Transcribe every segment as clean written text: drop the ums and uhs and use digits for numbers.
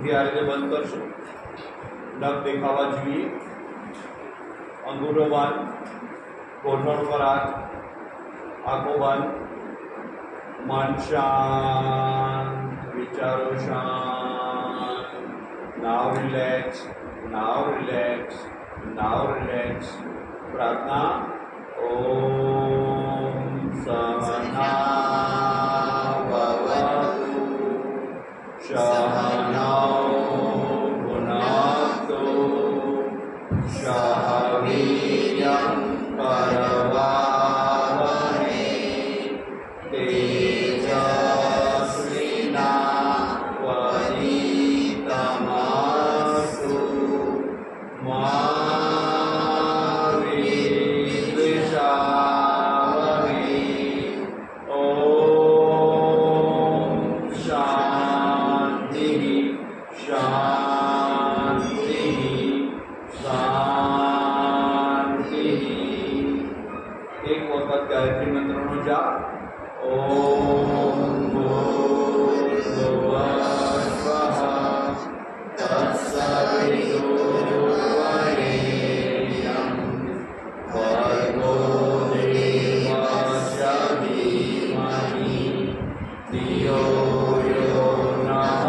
અંગૂઠી આ રીતે બંધ કરશું, નખ દેખાવા જોઈએ, અંગૂઠો બંધ, ગોઠણ પર હાથ, આંખો બંધ, મન શાંત, વિચારો શાંત. Now relax, now relax, now relax. પ્રાર્થના ઓમ સહના ભવતુ સહનૌ ભુનક્તુ સહ વીર્યં કરવાવહૈ તેજસ્વીનાવધીતમસ્તુ મા गायत्री मंत्रों जाप. ओम भूर्भुवस्वः तत्सवितुर्वरेण्यं भर्गो देवस्य धीमहि धियो यो नः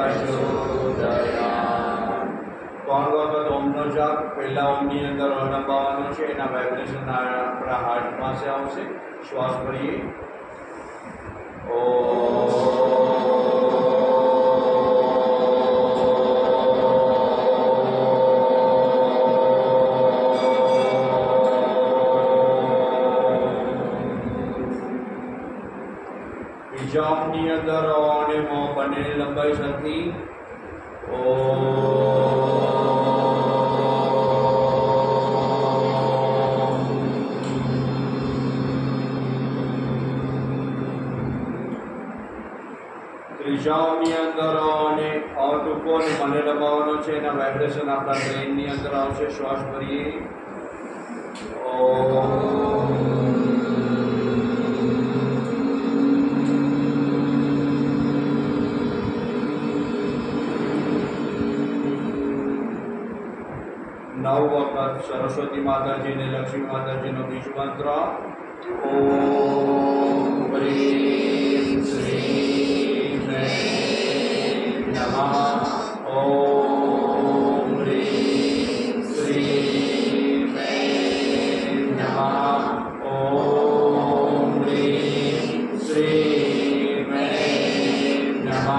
प्रचोदयात्. कौन वक्त ओम नो जाप पहला ओम ની અંદર અનંબાવાનો છે, એના વાઇબ્રેશન આપણા હાર્ટ પાસે આવશે. શ્વાસ ભરીએ. બીજા ઓમની અંદર અને મોં બંનેની લંબાઈ સરખી. ત્રીજાઓની અંદર અને ટૂંકો અને મને લંબાવવાનો છે, એના વાઇબ્રેશન આપણા બ્રેઇનની અંદર આવશે. શ્વાસ ભરીએ. નવ વખત સરસ્વતી માતાજીને લક્ષ્મી માતાજીનો બીજ મંત્ર. ઓમ હ્રીમ શ્રીમ નમઃ. ઓમ હ્રીમ શ્રીમ નમઃ. ઓમ હ્રીમ શ્રીમ નમઃ.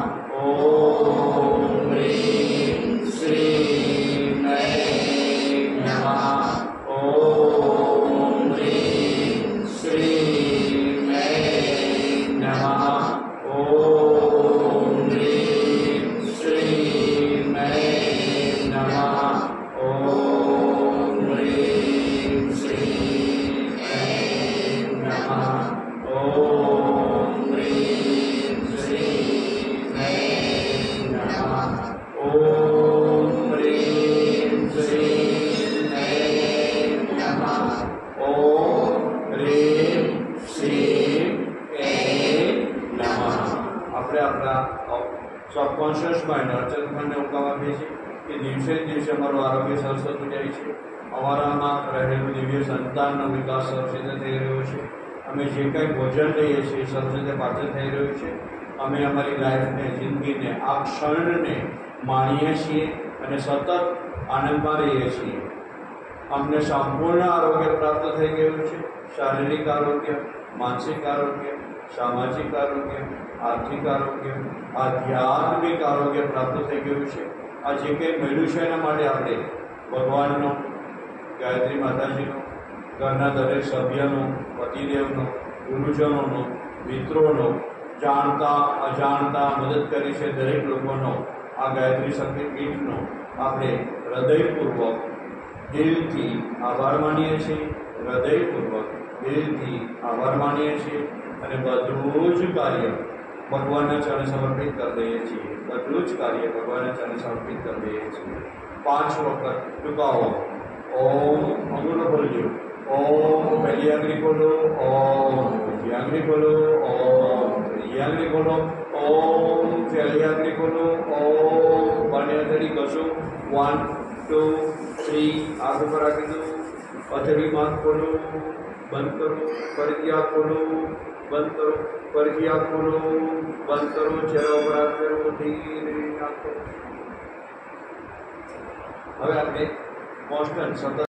ઓમ હ્રીમ શ્રીમ નમઃ. ઓમ હ્રીમ શ્રીમ નમઃ. ઓમ હ્રીમ શ્રીમ નમઃ. ઓમ હ્રીમ શ્રીમ નમઃ. ઓમ હ્રીમ શ્રીમ નમઃ. ઓમ હ્રીમ શ્રીમ નમઃ. ઓમ હ્રીમ શ્રીમ નમઃ. આપણે આપણા સબકોન્શિયસ માઇન્ડ અર્ચનને ઉકાવા આપીએ છીએ કે દિવસે દિવસે અમારું આરોગ્ય સરસતું જાય છે, અમારામાં રહેલું દિવ્ય સંતાનનો વિકાસ સરસ રીતે થઈ રહ્યો છે, અમે જે કંઈ ભોજન લઈએ છીએ સરસ રીતે પાચન થઈ રહ્યું છે, અમે અમારી લાઈફને, જિંદગીને, આ ક્ષણને માણીએ છીએ અને સતત આનંદમાં રહીએ છીએ. અમને સંપૂર્ણ આરોગ્ય પ્રાપ્ત થઈ ગયું છે. શારીરિક આરોગ્ય, માનસિક આરોગ્ય, સામાજિક આરોગ્ય, આર્થિક આરોગ્ય, આધ્યાત્મિક આરોગ્ય પ્રાપ્ત થઈ ગયું છે. આ જે કંઈ મળ્યું છે એના માટે આપણે ભગવાનનો, ગાયત્રી માતાજીનો, ઘરના દરેક સભ્યનો, પતિદેવનો, ગુરુજનોનો, મિત્રોનો, જાણતા અજાણતા મદદ કરી છે દરેક લોકોનો, આ ગાયત્રી શક્તિ પીઠનો આપણે હૃદયપૂર્વક દિલથી આભાર માનીએ છીએ. હૃદયપૂર્વક દિલથી આભાર માનીએ છીએ અને બધું જ કાર્ય ભગવાનના ચરણે સમર્પિત કરી દઈએ છીએ. બધું જ કાર્ય ભગવાનના ચરણે સમર્પિત કરી દઈએ છીએ. 5 વખત ટૂંકાવો. ઓમ અંગૂઠો ખોલજો. ઓમ પહેલી આંગળી ખોલો. ઓમ બીજી આંગળી ખોલો. ઓમ ત્રીજી આંગળી ખોલો. ઓમ પહેલી આંગળી ખોલો. ઓમ 1 2 3 आगे पर आगे दो पथरी मार्ग खोलो बंद करो फरीથી આંખ ખોલો બંધ કરો ફરીથી આંખ ખોલો બંધ કરો ચહેરા ઉપર હાથ ફેરવો ધીરે આંખ ખોલો હવે આપણે કોન્સ્ટન્ટ સતત